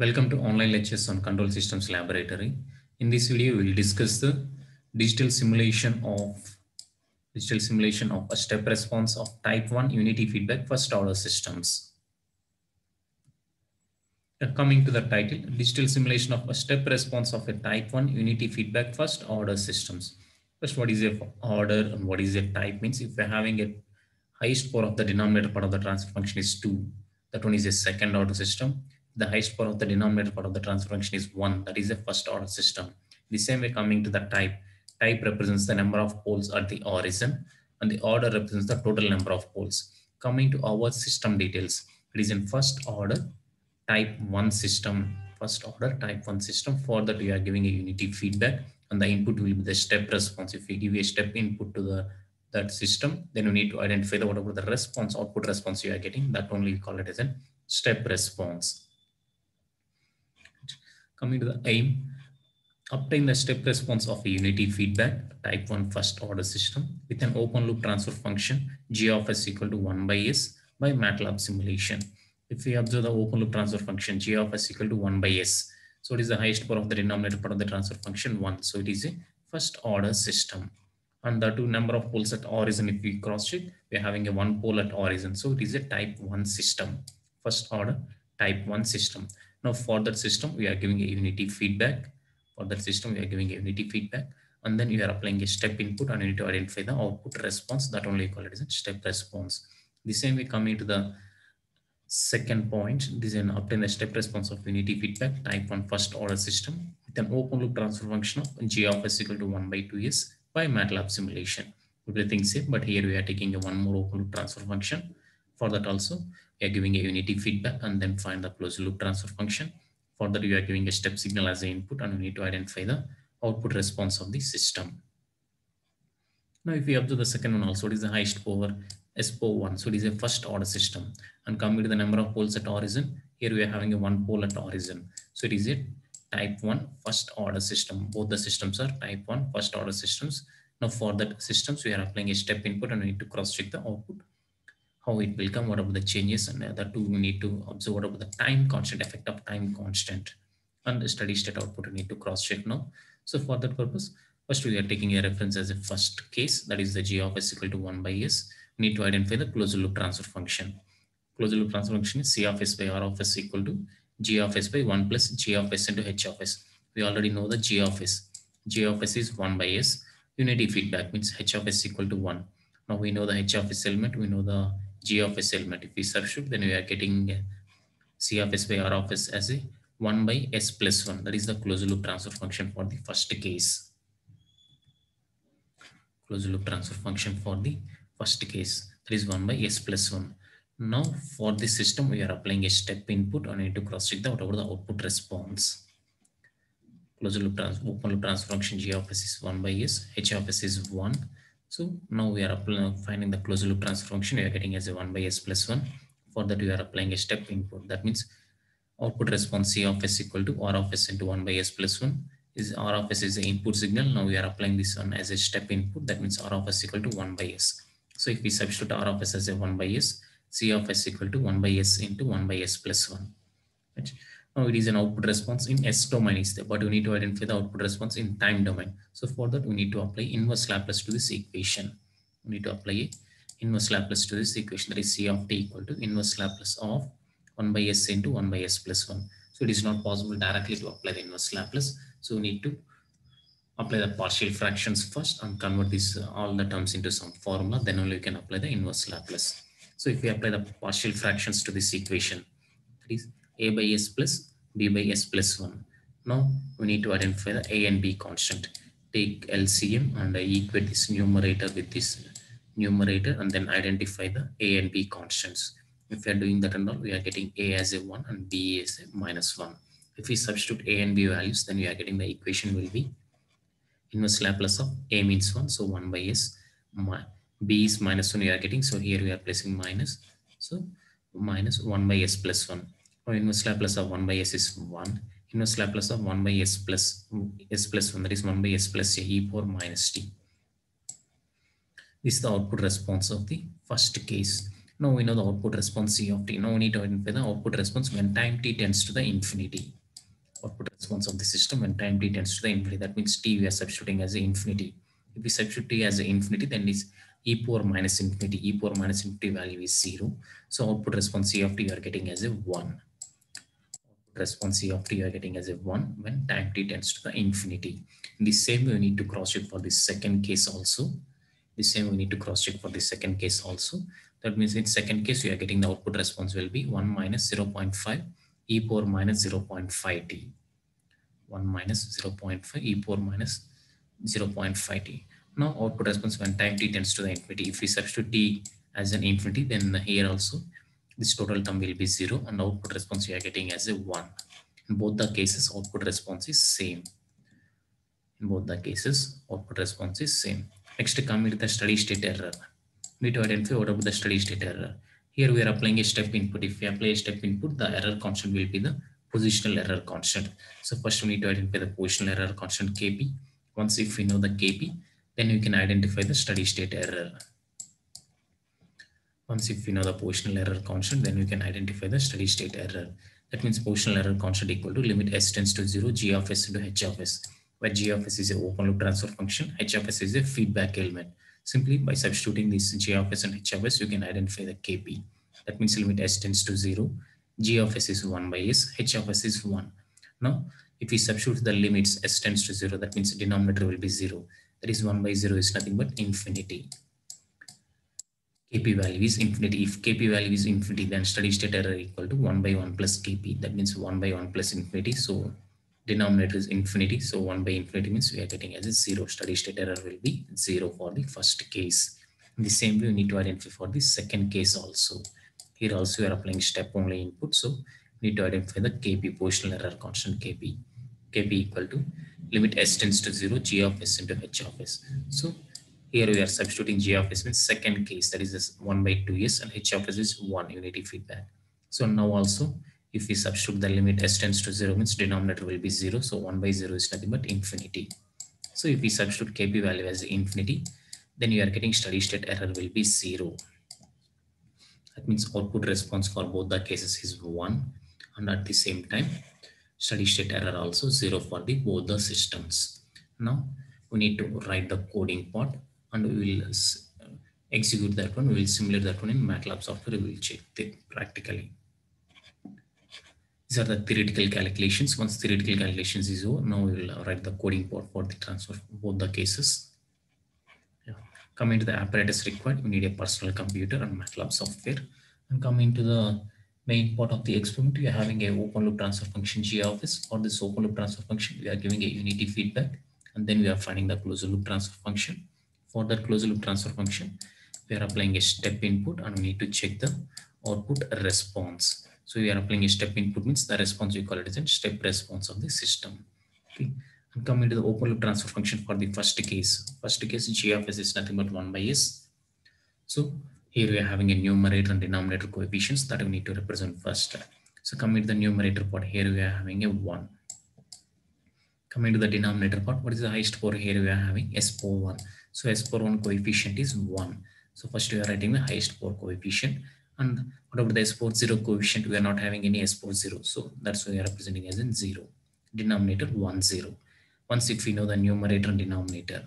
Welcome to online lectures on Control Systems Laboratory. In this video, we will discuss the digital simulation of a step response of type 1 unity feedback first order systems. Coming to the title, digital simulation of a step response of a type 1 unity feedback first order systems. First, what is a order and what is a type means if we're having a highest power of the denominator part of the transfer function is 2, that one is a second order system. The highest power of the denominator part of the transfer function is 1, that is a first order system. The same way coming to the type represents the number of poles at the origin and the order represents the total number of poles. Coming to our system details, it is in first order type 1 system, first order type 1 system. For that we are giving a unity feedback and the input will be the step response. If we give a step input to that system, then you need to identify whatever the response, output response you are getting, that only we call it as a step response. Coming to the aim, obtain the step response of a unity feedback type 1 first order system with an open loop transfer function g of s equal to 1 by s by MATLAB simulation. If we observe the open loop transfer function g of s equal to 1 by s, so it is the highest power of the denominator part of the transfer function 1, so it is a first order system. And the two number of poles at origin, if we cross check, we are having a 1 pole at origin, so it is a type 1 system, first order type 1 system. Now for that system we are giving a unity feedback. For that system we are giving a unity feedback, and then you are applying a step input and you need to identify the output response, that only we call it as a step response. The same way coming to the second point, this is an obtain the step response of unity feedback type 1 first order system with an open loop transfer function of g of s equal to 1 by 2s by MATLAB simulation. Everything same, but here we are taking a one more open loop transfer function. For that also we are giving a unity feedback and then find the closed loop transfer function. For that we are giving a step signal as the input and we need to identify the output response of the system. Now if we observe the second one also, it is the highest power SPO1, so it is a first order system. And coming to the number of poles at origin, here we are having a 1 pole at origin, so it is a type 1 first order system. Both the systems are type 1 first order systems. Now for that systems we are applying a step input and we need to cross check the output, how it will come, what are the changes, and the other two we need to observe what about the time constant, effect of time constant, and the steady state output we need to cross check now. So for that purpose, first we are taking a reference as a first case, that is the g of s equal to 1 by s. We need to identify the closed loop transfer function. Closed loop transfer function is c of s by r of s equal to g of s by 1 plus g of s into h of s. We already know the g of s. G of s is 1 by s. Unity feedback means h of s equal to 1. Now we know the h of s element, we know the g of s element. If we substitute, then we are getting c of s by r of s as a 1 by s plus 1. That is the closed loop transfer function for the first case. Closed loop transfer function for the first case, that is 1 by s plus 1. Now for this system we are applying a step input and need to cross check the whatever the output response. Closed loop open loop transfer function g of s is 1 by s, h of s is 1. So now we are finding the closed loop transfer function, we are getting as a 1 by s plus 1. For that we are applying a step input, that means output response c of s equal to r of s into 1 by s plus 1. Is r of s is the input signal. Now we are applying this one as a step input, that means r of s equal to 1 by s. So if we substitute r of s as a 1 by s, c of s equal to 1 by s into 1 by s plus 1. Right? Now it is an output response in s domain is there, but we need to identify the output response in time domain. So for that we need to apply inverse Laplace to this equation. We need to apply a inverse Laplace to this equation, that is c of t equal to inverse Laplace of 1 by s into 1 by s plus 1. So it is not possible directly to apply the inverse Laplace. So we need to apply the partial fractions first and convert this all the terms into some formula. Then only we can apply the inverse Laplace. So if we apply the partial fractions to this equation, that is a by s plus b by s plus 1. Now we need to identify the a and b constant. Take LCM and equate this numerator with this numerator and then identify the a and b constants. If we are doing that and all, we are getting a as a 1 and b as a minus 1. If we substitute a and b values, then we are getting the equation will be inverse Laplace of a means 1, so 1 by s, b is minus 1 we are getting, so here we are placing minus, so minus 1 by s plus 1. Now inverse Laplace of 1 by s is 1. Inverse Laplace of 1 by s plus 1, that is 1 by s plus a e power minus t. This is the output response of the first case. Now we know the output response c of t. Now we need to identify the output response when time t tends to the infinity. output response of the system when time t tends to the infinity. That means t we are substituting as a infinity. If we substitute t as a infinity, then it's e power minus infinity. E power minus infinity value is 0. So output response c of t you are getting as a 1. Response c of t you are getting as a 1 when time t tends to the infinity. In the same way, we need to cross check for the second case also. The same we need to cross check for the second case also. That means in second case, we are getting the output response will be 1 minus 0.5 e power minus 0.5 t. 1 minus 0.5 e power minus 0.5 t. Now output response when time t tends to the infinity. If we substitute t as an infinity, then here also this total term will be 0 and output response we are getting as a 1. In both the cases, output response is same. In both the cases, output response is same. Next, coming to the steady state error. We need to identify what about the steady state error. Here we are applying a step input. If we apply a step input, the error constant will be the positional error constant. So first we need to identify the positional error constant Kp. Once if we know the Kp, then we can identify the steady state error. Once if we know the positional error constant, then we can identify the steady state error. That means positional error constant equal to limit s tends to 0 g of s into h of s, where g of s is a open loop transfer function, h of s is a feedback element. Simply by substituting this g of s and h of s, you can identify the Kp. That means limit s tends to 0, g of s is 1 by s, h of s is 1. Now, if we substitute the limits s tends to 0, that means the denominator will be 0. That is 1 by 0 is nothing but infinity. Kp value is infinity. If Kp value is infinity, then steady state error equal to 1 by 1 plus Kp. That means 1 by 1 plus infinity. So denominator is infinity. So 1 by infinity means we are getting as a 0. Steady state error will be 0 for the first case. In the same way, we need to identify for the second case also. Here also we are applying step only input. So we need to identify the Kp, positional error constant Kp. Kp equal to limit s tends to 0, g of s into h of s. So here we are substituting g of s means second case, that is this 1 by 2s, and h of s is 1 unity feedback. So now also, if we substitute the limit s tends to 0 means denominator will be 0. So 1 by 0 is nothing but infinity. So if we substitute Kp value as infinity, then you are getting steady state error will be 0. That means output response for both the cases is 1, and at the same time, steady state error also 0 for the both the systems. Now we need to write the coding part, and we will execute that one. We will simulate that one in MATLAB software. We will check it practically. These are the theoretical calculations. Once theoretical calculations is over, now we will write the coding part for the transfer for both the cases. Yeah. Coming to the apparatus required, we need a personal computer and MATLAB software. And coming to the main part of the experiment, we are having a open loop transfer function g of s. For this open loop transfer function, we are giving a unity feedback, and then we are finding the closed loop transfer function. For that closed loop transfer function, we are applying a step input, and we need to check the output response. So we are applying a step input means the response, we call it as a step response of the system. Okay. And coming to the open loop transfer function for the first case. First case, g of s is nothing but 1 by s. So here we are having a numerator and denominator coefficients that we need to represent first. So coming to the numerator part, here we are having a 1. Coming to the denominator part, what is the highest power? Here we are having s power 1. So s power 1 coefficient is 1. So first we are writing the highest power coefficient. And what about the s power 0 coefficient? We are not having any s power 0. So that's why we are representing as in 0. Denominator 1, 0. Once if we know the numerator and denominator,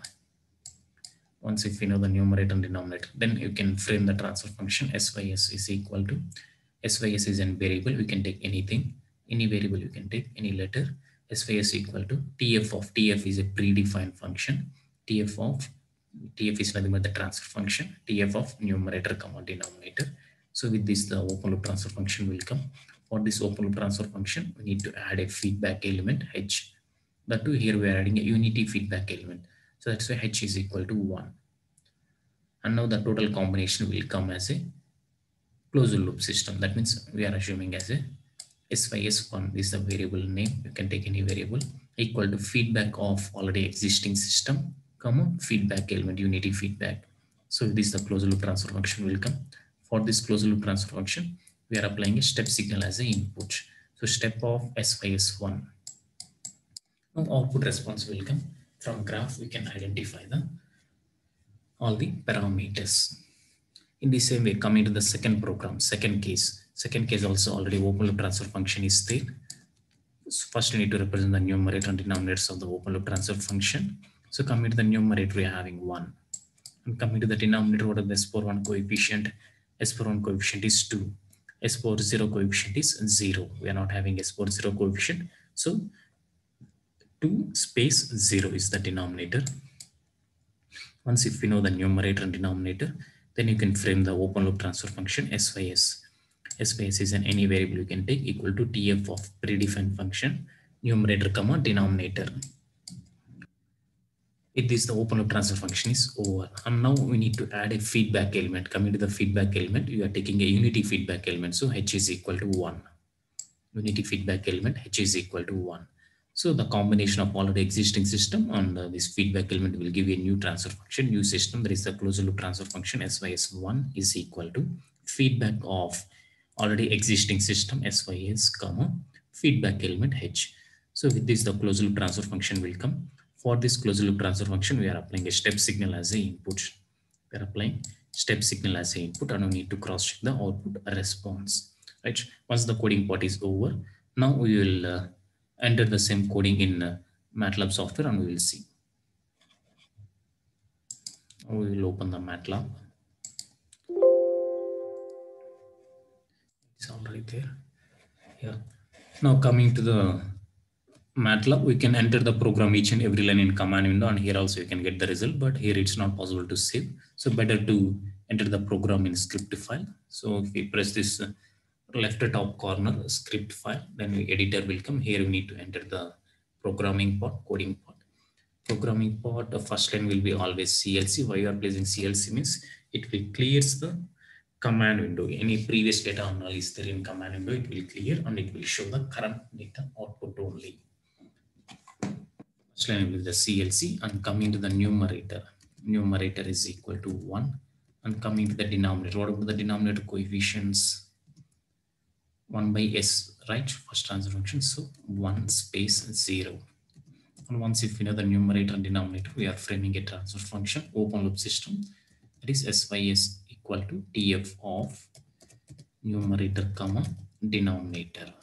then you can frame the transfer function. Sys is equal to, Sys is a variable. We can take anything, any variable you can take, any letter. Sys equal to tf of, tf is a predefined function. tf is nothing but the transfer function, tf of numerator comma denominator. So with this, the open loop transfer function will come. For this open loop transfer function, we need to add a feedback element h. That too, here we are adding a unity feedback element. So that's why h is equal to 1. And now the total combination will come as a closed loop system. That means we are assuming as a Sys1, this is the variable name. You can take any variable, equal to feedback of already existing system, comma feedback element, unity feedback. So this is the closed loop transfer function will come. For this closed loop transfer function, we are applying a step signal as a input. So step of Sys1. Now output response will come. From graph, we can identify all the parameters. In the same way, coming to the second program, second case also already open loop transfer function is there. So first, we need to represent the numerator and denominators of the open loop transfer function. So coming to the numerator, we are having 1. And coming to the denominator, what is the S power 1 coefficient? S power 1 coefficient is 2. S power 0 coefficient is 0. We are not having S power 0 coefficient. So 2 space 0 is the denominator. Once if we know the numerator and denominator, then you can frame the open loop transfer function SYS. SYS is an any variable you can take equal to TF of predefined function, numerator comma denominator. If this the open loop transfer function is over. And now we need to add a feedback element. Coming to the feedback element, you are taking a unity feedback element. So H is equal to 1. Unity feedback element H is equal to 1. So the combination of already existing system and this feedback element will give you a new transfer function, new system. There is the closed loop transfer function SYS1 is equal to feedback of already existing system SYS comma feedback element H. So with this, the closed loop transfer function will come. For this closed loop transfer function, we are applying a step signal as a input. We are applying step signal as a input, and we need to cross check the output response. Right. Once the coding part is over, now we will enter the same coding in MATLAB software, and we will see. We will open the MATLAB. It's already there. Yeah. Now coming to the MATLAB, we can enter the program each and every line in command window, and here also you can get the result, but here it's not possible to save. So better to enter the program in script file. So if we press this left top corner script file, then the editor will come. Here we need to enter the programming part, coding part. Programming part, the first line will be always CLC. Why you are placing CLC means it will clears the command window. Any previous data analysis there in command window, it will clear and it will show the current data output only. First line will be the CLC, and coming to the numerator. Numerator is equal to 1, and coming to the denominator. What about the denominator coefficients? 1 by S, right? First transfer function. So 1 space 0. And once if you know the numerator and denominator, we are framing a transfer function, open loop system. That is SYS equal to TF of numerator comma denominator.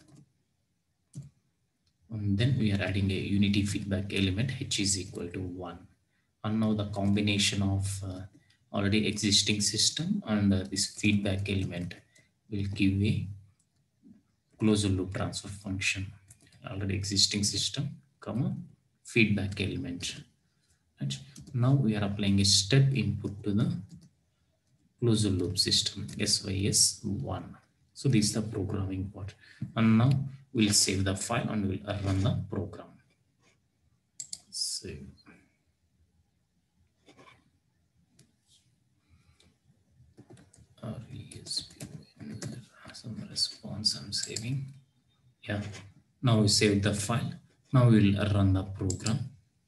And then we are adding a unity feedback element H is equal to 1. And now the combination of already existing system and this feedback element will give a closed loop transfer function. Already existing system comma feedback element. Right. Now we are applying a step input to the closed loop system SYS1. So this is the programming part, and now we'll save the file and we'll run the program. Save. Some response I'm saving. Yeah. Now we save the file. Now we'll run the program.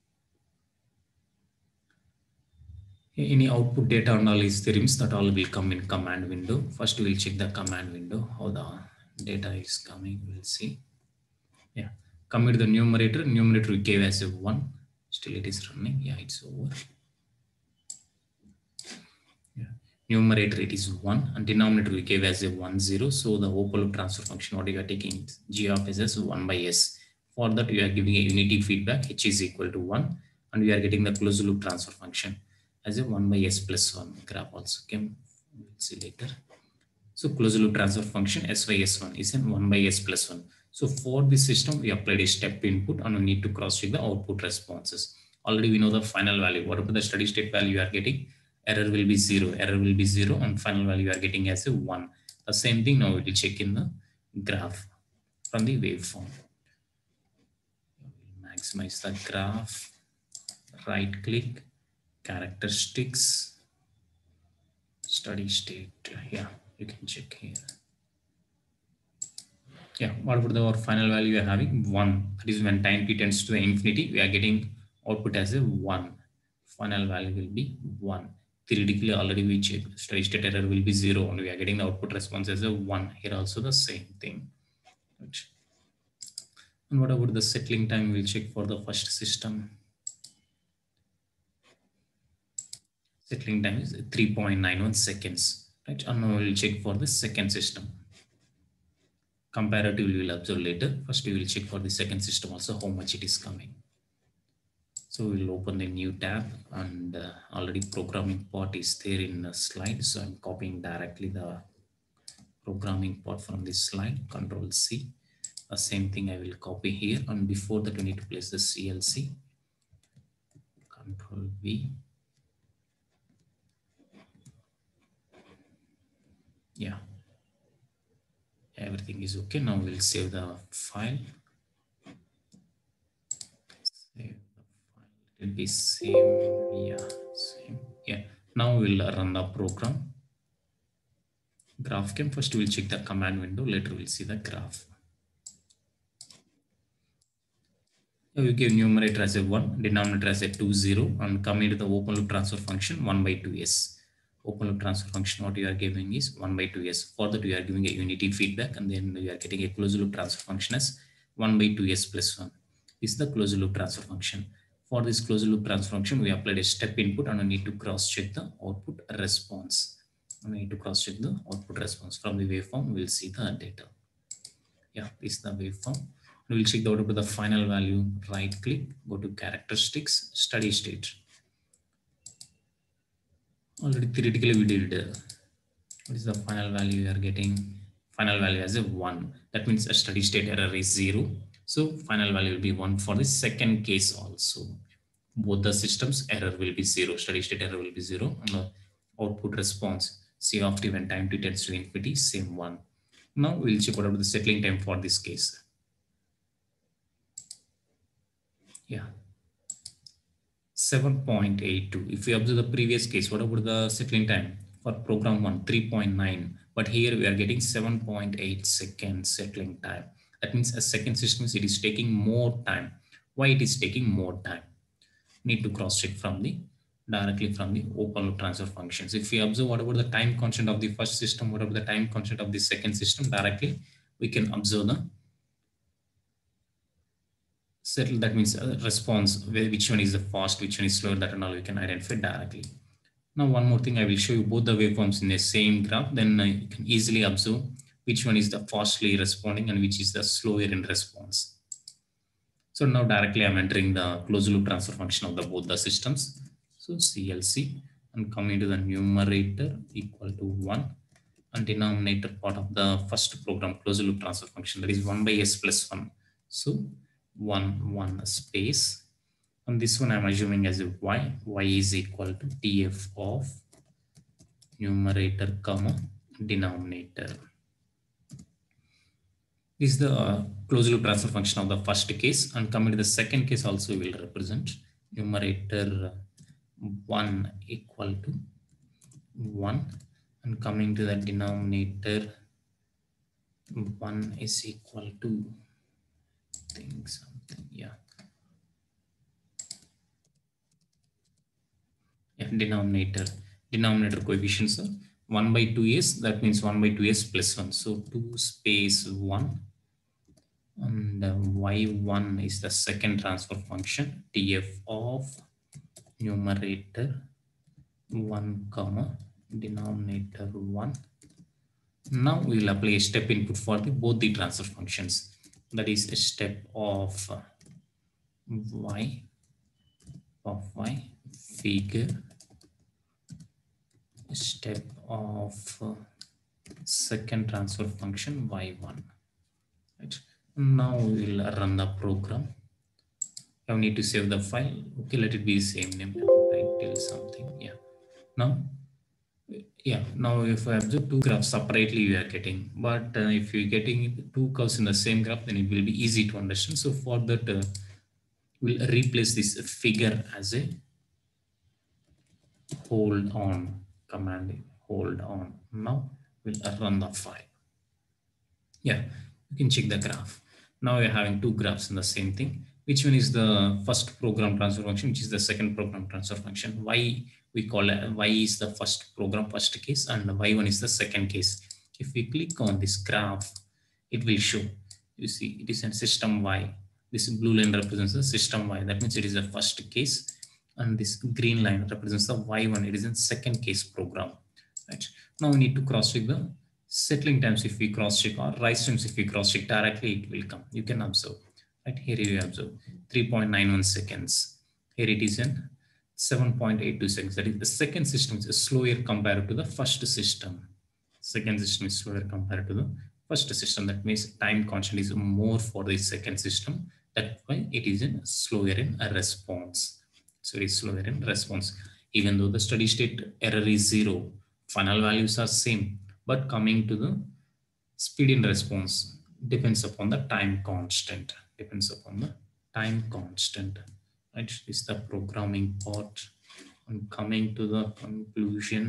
Any output data analysis theorems that all will come in command window. First we'll check the command window, how the data is coming, we'll see. Yeah, coming to the numerator we gave as a 1, still it is running. Yeah, it's over. Yeah, numerator it is 1, and denominator we gave as a 1 0. So the open loop transfer function, what you are taking G of S as 1 by S. For that we are giving a unity feedback H is equal to 1, and we are getting the closed loop transfer function as a 1 by S plus 1 graph also came. We'll see later. So closed loop transfer function SYS1 is an 1 by S plus 1. So for this system, we applied a step input and we need to cross check the output responses. Already we know the final value. Whatever the steady state value you are getting, error will be 0, and final value you are getting as a 1. The same thing now we will check in the graph from the waveform. We'll maximize the graph, right click, characteristics, steady state. Yeah, you can check here. Yeah, what about our final value we are having? 1. That is when time t tends to infinity, we are getting output as a 1. Final value will be 1. Theoretically, already we check steady state error will be 0, and we are getting the output response as a 1. Here also the same thing. Right. And what about the settling time? We'll check for the first system. Settling time is 3.91 seconds. Right. And now we'll check for the second system. Comparatively, we will observe later. First, we will check for the second system also how much it is coming. So we'll open a new tab, and already programming part is there in the slide. So I'm copying directly the programming part from this slide, Control C. The same thing I will copy here, and before that we need to place the CLC, Control V. Yeah, everything is okay. Now we'll save the file. Save the file. It will be same. Yeah, same. Yeah. Now we'll run the program. GraphQL. First we'll check the command window. Later we'll see the graph. We give numerator as a 1, denominator as a 2, 0, and come into the open loop transfer function 1 by 2s. Open loop transfer function, what you are giving is 1 by 2s. For that, we are giving a unity feedback, and then we are getting a closed loop transfer function as 1 by 2s plus 1. This is the closed loop transfer function. For this closed loop transfer function, we applied a step input, and we need to cross check the output response. We need to cross check the output response. From the waveform, we'll see the data. Yeah, this is the waveform. We'll check the output to the final value, right click, go to characteristics, steady state. Already theoretically we did, what is the final value we are getting? Final value as a 1. That means a steady state error is 0. So final value will be 1 for the second case also. Both the systems error will be 0, steady state error will be 0, and the output response, C of t when time t tends to infinity, same 1. Now we'll check what about the settling time for this case. Yeah, 7.82. If we observe the previous case, what about the settling time for program 1? 3.9. But here we are getting 7.8 seconds settling time. That means a second system it is taking more time. Why it is taking more time? Need to cross check from the directly from the open loop transfer functions. If we observe what about the time constant of the first system, what about the time constant of the second system, directly we can observe the settle, that means a response, which one is the fast, which one is slower, that and all we can identify directly. Now one more thing, I will show you both the waveforms in the same graph, then you can easily observe which one is the fastly responding and which is the slower in response. So now directly I'm entering the closed loop transfer function of the both the systems. So CLC, and coming to the numerator equal to 1, and denominator part of the first program closed loop transfer function, that is 1 by s plus 1. So 1 space, and this one I'm assuming as a y is equal to df of numerator comma denominator. This is the closed loop transfer function of the first case, and coming to the second case also will represent numerator 1 equal to 1, and coming to the denominator 1 is equal to something, yeah, denominator coefficients are 1 by 2s, that means 1 by 2s plus 1, so 2 space 1, and y1 is the second transfer function, df of numerator 1 comma denominator 1. Now we will apply a step input for both the transfer functions, that is a step of y figure, step of second transfer function y1. Right. Now we will run the program. I need to save the file. Okay, let it be the same name. Title something. Yeah. Now if I observe two graphs separately, you are getting. But if you're getting two curves in the same graph, then it will be easy to understand. So for that, we'll replace this figure as a hold on command. Hold on. Now we'll run the file. Yeah, you can check the graph. Now we're having two graphs in the same thing. Which one is the first program transfer function? Which is the second program transfer function? Y we call it, y is the first program first case, and y1 is the second case. If we click on this graph, it will show. You see, it is in system y. This blue line represents the system y. That means it is the first case, and this green line represents the y1. It is in second case program. Right. Now we need to cross check the Settling times, if we cross check, or rise times, if we cross check directly, it will come. You can observe. Right here, you observe 3.91 seconds. Here it is in 7.82 seconds. That is, the second system is slower compared to the first system. Second system is slower compared to the first system. That means time constant is more for the second system. That's why it is in slower in a response. So it is slower in response. Even though the steady state error is 0, final values are same, but coming to the speed in response depends upon the time constant. Depends upon the time constant. Right? This is the programming part. And coming to the conclusion,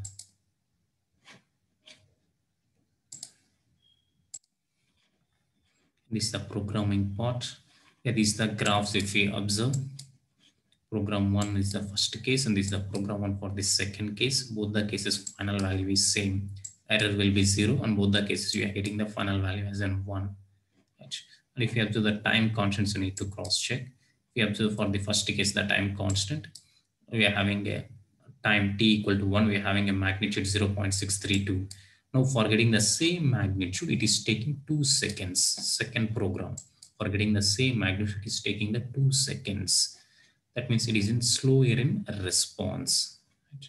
this is the programming part. Here is the graphs. If we observe, program 1 is the first case, and this is the program 1 for the second case. Both the cases final value is same. Error will be 0, and both the cases you are getting the final value as in 1. Right? And if you observe the time constants, you need to cross check. If you observe for the first case the time constant, we are having a time t equal to 1, we are having a magnitude 0.632. Now for getting the same magnitude, it is taking 2 seconds. Second program, for getting the same magnitude, it is taking the 2 seconds. That means it is in slower in response. Right?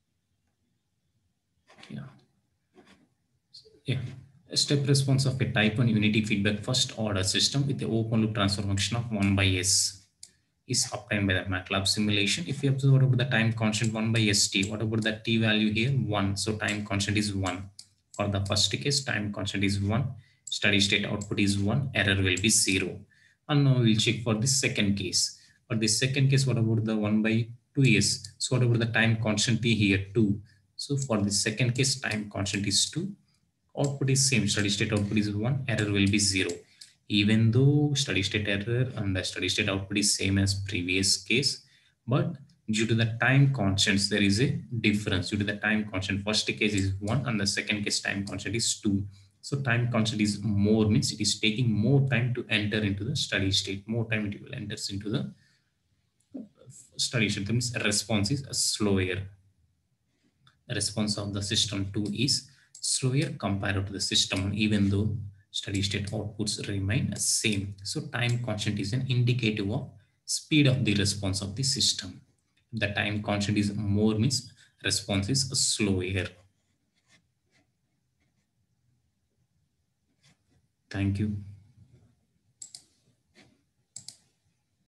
Yeah. Yeah. A step response of a type 1 unity feedback first order system with the open loop transfer function of 1 by s is obtained by the MATLAB simulation. If you observe, what about the time constant 1 by st? What about the t value here? 1. So time constant is 1. For the first case, time constant is 1. Steady state output is 1. Error will be 0. And now we'll check for the second case. For the second case, what about the 1 by 2s? So what about the time constant t here? 2. So for the second case, time constant is 2. Output is same. Steady state output is 1. Error will be 0. Even though steady state error and the steady state output is same as previous case, but due to the time constants, there is a difference. Due to the time constant, first case is 1 and the second case time constant is 2. So time constant is more, means it is taking more time to enter into the steady state. More time it will enter into the steady state. That means response is slower. The response of the system 2 is slower compared to the system 1, even though steady state outputs remain same. So time constant is an indicative of speed of the response of the system. If the time constant is more, means response is slower. Thank you.